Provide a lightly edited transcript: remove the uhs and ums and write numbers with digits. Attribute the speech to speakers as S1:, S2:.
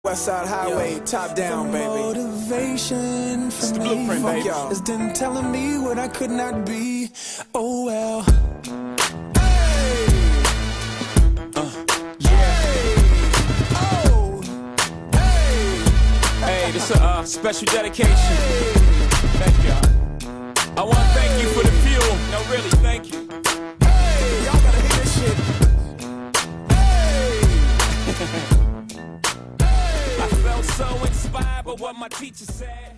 S1: West Side Highway, top down, baby. Motivation for me,
S2: blueprint, baby.
S1: is them telling me what I could not be. Oh well. Hey, yeah. Oh,
S2: Hey, this is a special dedication. Thank y'all. I want to thank you for the fuel. No, really, thank you.
S1: Hey, y'all gotta hear this shit. Hey.
S2: I felt so inspired by what my teacher said.